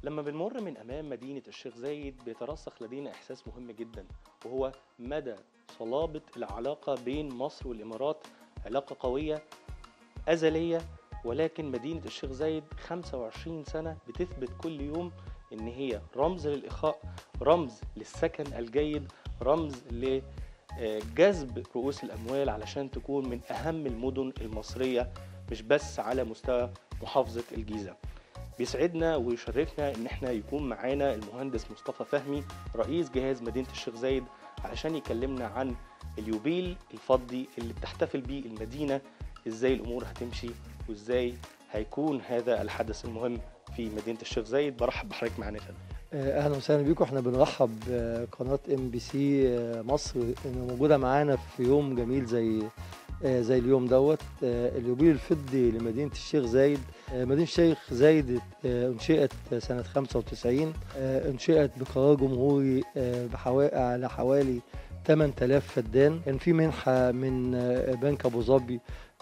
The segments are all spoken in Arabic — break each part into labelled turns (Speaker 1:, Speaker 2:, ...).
Speaker 1: لما بنمر من أمام مدينة الشيخ زايد بيترسخ لدينا إحساس مهم جدا، وهو مدى صلابة العلاقة بين مصر والإمارات. علاقة قوية أزلية، ولكن مدينة الشيخ زايد 25 سنة بتثبت كل يوم إن هي رمز للإخاء، رمز للسكن الجيد، رمز لجذب رؤوس الأموال علشان تكون من أهم المدن المصرية، مش بس على مستوى محافظة الجيزة. بيسعدنا ويشرفنا ان احنا يكون معانا المهندس مصطفى فهمي رئيس جهاز مدينة الشيخ زايد علشان يكلمنا عن اليوبيل الفضي اللي بتحتفل بيه المدينة، ازاي الامور هتمشي وازاي هيكون هذا الحدث المهم في مدينة الشيخ زايد. برحب بحضرتك معانا يا فندم.
Speaker 2: اهلا وسهلا بيكم. احنا بنرحب بقناه MBC مصر انه موجوده معانا في يوم جميل زي اليوم دوت. اليوبيل الفضي لمدينه الشيخ زايد. مدينه الشيخ زايد انشئت سنه 95. انشئت بقرار جمهوري على حوالي 8000 فدان. كان في منحه من بنك ابو ظبي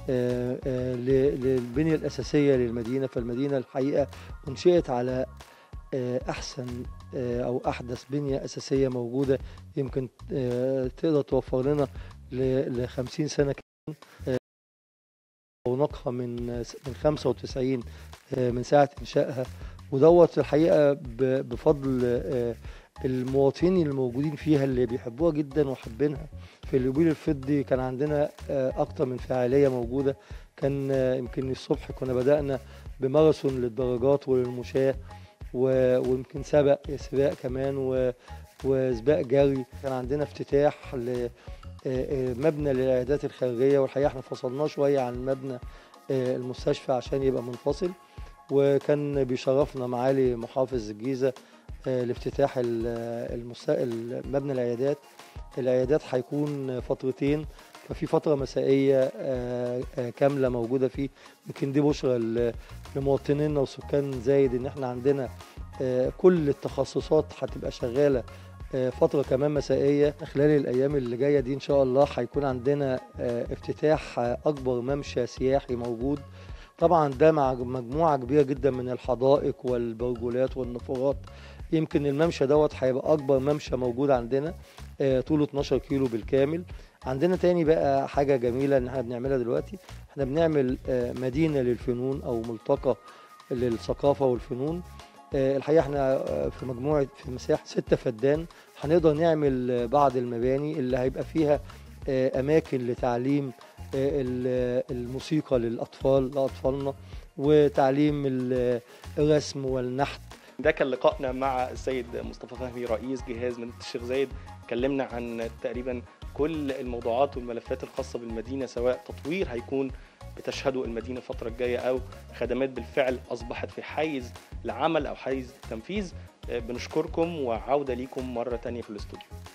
Speaker 2: للبنيه الاساسيه للمدينه، فالمدينه الحقيقه انشئت على أحسن أو أحدث بنية أساسية موجودة، يمكن تقدر توفر لنا ل 50 سنة كمان. رونقها من 95 من ساعة إنشائها، ودوت الحقيقة بفضل المواطنين الموجودين فيها اللي بيحبوها جدا وحابينها. في اليوبيل الفضي كان عندنا أكتر من فعالية موجودة. كان يمكن الصبح كنا بدأنا بماراثون للدراجات وللمشاة، ويمكن سباق كمان وسباق جري. كان عندنا افتتاح لمبنى للعيادات الخارجية، والحقيقة احنا فصلناه شوية عن مبنى المستشفى عشان يبقى منفصل، وكان بيشرفنا معالي محافظ الجيزة لافتتاح مبنى العيادات. العيادات هيكون فترتين، ففي فترة مسائية كاملة موجودة فيه. يمكن دي بشرى لمواطنينا وسكان زايد ان احنا عندنا كل التخصصات هتبقى شغالة فترة كمان مسائية. خلال الأيام اللي جاية دي إن شاء الله هيكون عندنا افتتاح أكبر ممشى سياحي موجود. طبعا ده مع مجموعة كبيرة جدا من الحدائق والبرجولات والنافورات. يمكن الممشى دوت هيبقى أكبر ممشى موجود عندنا، طوله 12 كيلو بالكامل. عندنا تاني بقى حاجة جميلة إن احنا بنعملها دلوقتي، احنا بنعمل مدينة للفنون أو ملتقى للثقافة والفنون. الحقيقة احنا في مساحة 6 فدان هنقدر نعمل بعض المباني اللي هيبقى فيها أماكن لتعليم الموسيقى لأطفالنا، وتعليم الرسم والنحت.
Speaker 1: ده كان لقائنا مع السيد مصطفى فهمي رئيس جهاز مدينة الشيخ زايد. اتكلمنا عن تقريبا كل الموضوعات والملفات الخاصة بالمدينة، سواء تطوير هيكون بتشهده المدينة الفترة الجاية أو خدمات بالفعل أصبحت في حيز العمل أو حيز التنفيذ. بنشكركم وعودة ليكم مرة تانية في الاستوديو.